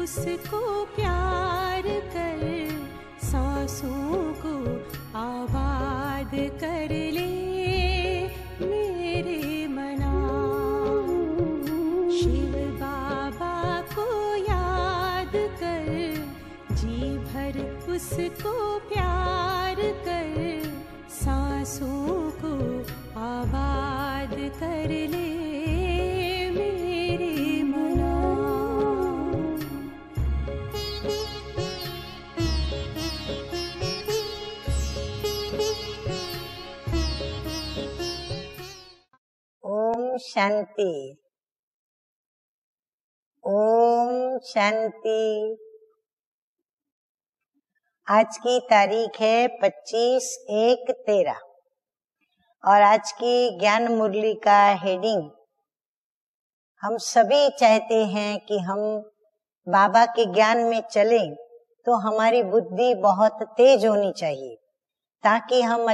उसको प्यार कर, सांसों को आबाद कर ले मेरे मना। शिव बाबा को याद कर, जी भर उसको प्यार कर, सांसों को आबाद कर ले मेरे मना। ओम शांति। ओम शांति। आज की तारीख है 25/1/13 और आज की ज्ञान मुरली का हेडिंग, हम सभी चाहते हैं कि हम बाबा के ज्ञान में चलें तो हमारी बुद्धि बहुत तेज होनी चाहिए, ताकि हम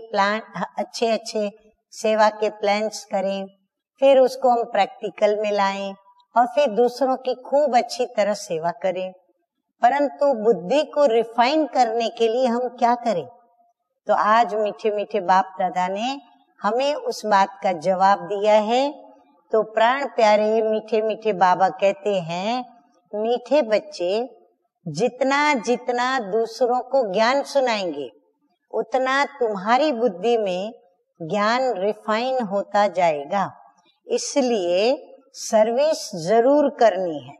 अच्छे सेवा के प्लान्स करें, फिर उसको हम प्रैक्टिकल में लाएं और फिर दूसरों की खूब अच्छी तरह सेवा करें। परंतु बुद्धि को रिफाइन करने के लिए हम क्या करें? तो आज मीठे मीठे बाप दादा ने हमें उस बात का जवाब दिया है। तो प्राण प्यारे मीठे मीठे बाबा कहते हैं, मीठे बच्चे जितना जितना दूसरों को ज्ञान सुनाएंगे, उतना तुम्हारी बुद्धि में ज्ञान रिफाइन होता जाएगा। इसलिए सर्विस जरूर करनी है।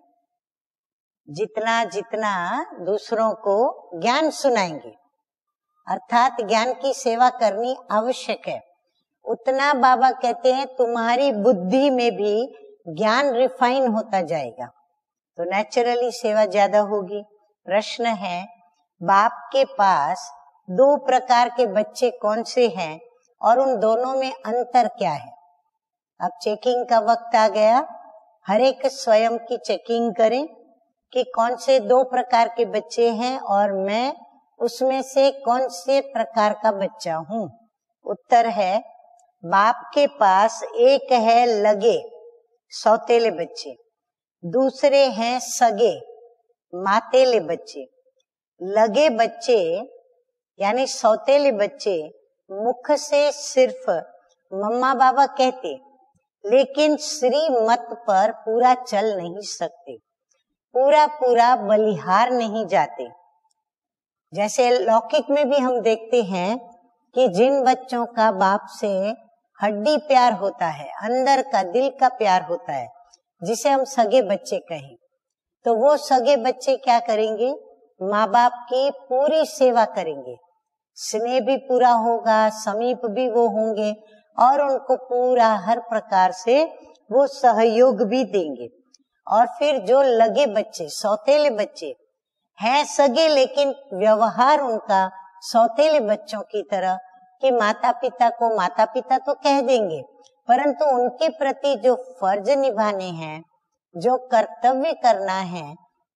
जितना जितना दूसरों को ज्ञान सुनाएंगे, अर्थात ज्ञान की सेवा करनी आवश्यक है, उतना बाबा कहते हैं तुम्हारी बुद्धि में भी ज्ञान रिफाइन होता जाएगा, तो नेचुरली सेवा ज्यादा होगी। प्रश्न है, बाप के पास 2 प्रकार के बच्चे कौन से हैं और उन दोनों में अंतर क्या है? अब चेकिंग का वक्त आ गया। हर एक स्वयं की चेकिंग करें कि कौन से 2 प्रकार के बच्चे हैं और मैं उसमें से कौन से प्रकार का बच्चा हूँ। उत्तर है, बाप के पास एक है लगे सौतेले बच्चे, दूसरे हैं सगे मातेले बच्चे। लगे बच्चे यानी सौतेले बच्चे मुख से सिर्फ मम्मा बाबा कहते, लेकिन श्री मत पर पूरा चल नहीं सकते, पूरा बलिहार नहीं जाते। जैसे लौकिक में भी हम देखते हैं कि जिन बच्चों का बाप से हड्डी प्यार होता है, अंदर का दिल का प्यार होता है, जिसे हम सगे बच्चे कहें, तो वो सगे बच्चे क्या करेंगे? माँ बाप की पूरी सेवा करेंगे, स्नेह भी पूरा होगा, समीप भी वो होंगे और उनको पूरा हर प्रकार से वो सहयोग भी देंगे। और फिर जो लगे बच्चे, सौतेले बच्चे हैं सगे, लेकिन व्यवहार उनका सौतेले बच्चों की तरह कि माता पिता को माता पिता तो कह देंगे, परंतु उनके प्रति जो फर्ज निभाने हैं, जो कर्तव्य करना है,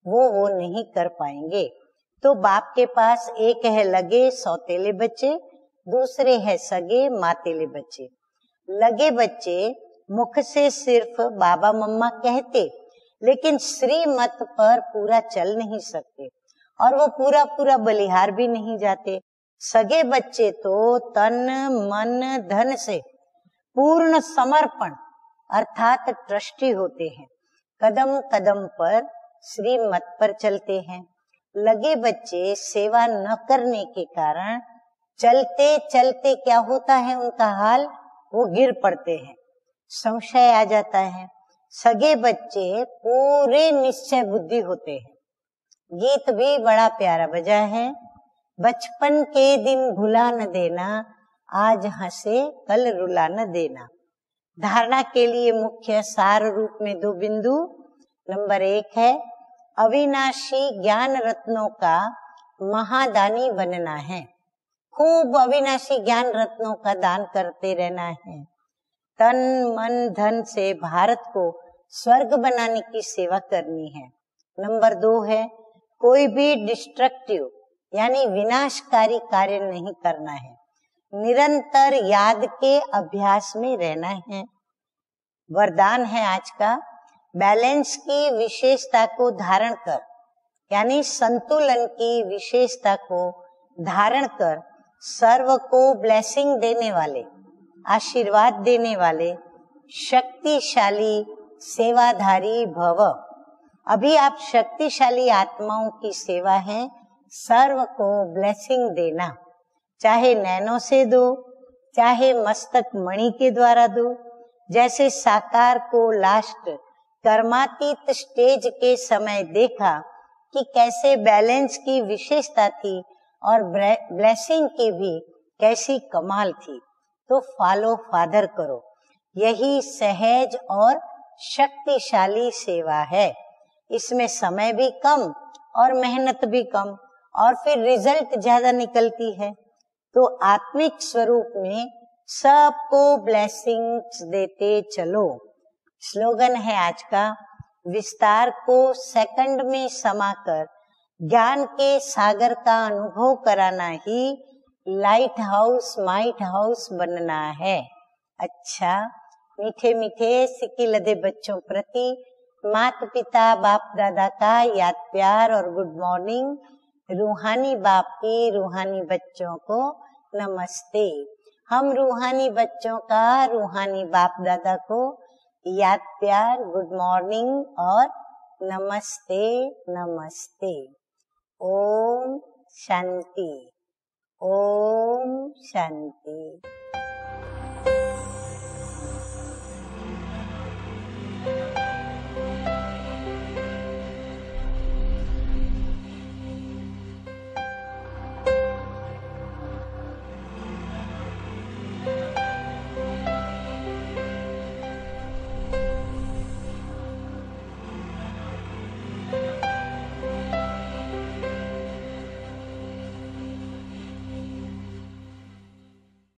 वो नहीं कर पाएंगे। तो बाप के पास एक है लगे सौतेले बच्चे, दूसरे है सगे मातेले बच्चे। लगे बच्चे मुख से सिर्फ बाबा मम्मा कहते, लेकिन श्री मत पर पूरा चल नहीं सकते और वो पूरा बलिहार भी नहीं जाते। सगे बच्चे तो तन मन धन से पूर्ण समर्पण अर्थात ट्रस्टी होते हैं, कदम कदम पर श्री मत पर चलते हैं। लगे बच्चे सेवा न करने के कारण चलते चलते क्या होता है उनका हाल? वो गिर पड़ते हैं, संशय आ जाता है। सगे बच्चे पूरे निश्चय बुद्धि होते हैं। गीत भी बड़ा प्यारा बजा है, बचपन के दिन भुला न देना, आज हंसे कल रुला न देना। धारणा के लिए मुख्य सार रूप में 2 बिंदु। नंबर 1 है अविनाशी ज्ञान रत्नों का महादानी बनना है, खूब अविनाशी ज्ञान रत्नों का दान करते रहना है। तन मन धन से भारत को स्वर्ग बनाने की सेवा करनी है। नंबर 2 है कोई भी डिस्ट्रक्टिव यानी विनाशकारी कार्य नहीं करना है, निरंतर याद के अभ्यास में रहना है। वरदान है आज का, बैलेंस की विशेषता को धारण कर यानी संतुलन की विशेषता को धारण कर सर्व को ब्लेसिंग देने वाले, आशीर्वाद देने वाले शक्तिशाली सेवाधारी भव। अभी आप शक्तिशाली आत्माओं की सेवा है, सर्व को ब्लेसिंग देना, चाहे नैनो से दो, चाहे मस्तक मणि के द्वारा दो। जैसे साकार को लास्ट कर्मातीत स्टेज के समय देखा कि कैसे बैलेंस की विशेषता थी और ब्लेसिंग की भी कैसी कमाल थी, तो फॉलो फादर करो। यही सहज और शक्तिशाली सेवा है। इसमें समय भी कम और मेहनत भी कम और फिर रिजल्ट ज्यादा निकलती है। तो आत्मिक स्वरूप में सबको ब्लेसिंग्स देते चलो। स्लोगन है आज का, विस्तार को सेकंड में समाकर ज्ञान के सागर का अनुभव कराना ही लाइट हाउस माइट हाउस बनना है। अच्छा, मीठे मीठे सिक्की लदे बच्चों प्रति माता पिता बाप दादा का याद प्यार और गुड मॉर्निंग। रूहानी बाप की रूहानी बच्चों को नमस्ते। हम रूहानी बच्चों का रूहानी बाप दादा को याद प्यार, गुड मॉर्निंग और नमस्ते नमस्ते। ओम शांति, ओम शांति।